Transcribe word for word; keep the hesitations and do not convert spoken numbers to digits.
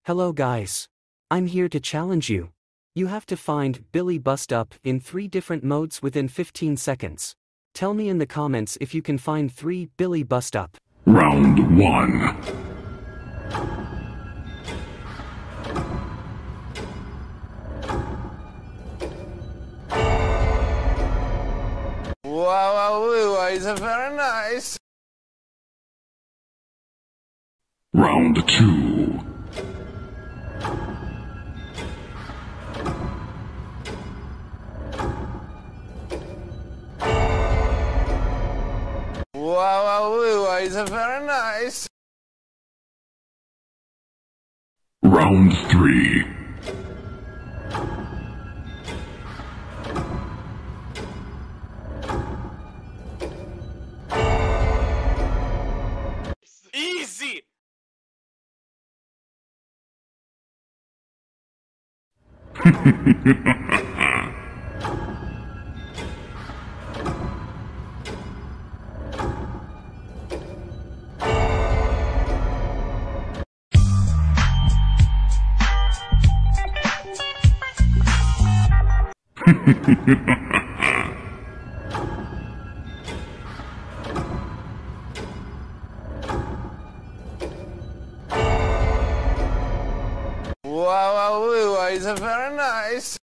Hello guys. I'm here to challenge you. You have to find Billie bust up in three different modes within fifteen seconds. Tell me in the comments if you can find three Billie bust up. Round one. Wow, wow, wow, it's very nice. Round two. Wow, wow, wow, it's very nice. Round three. Easy. Wow, wow, wow, it's very nice.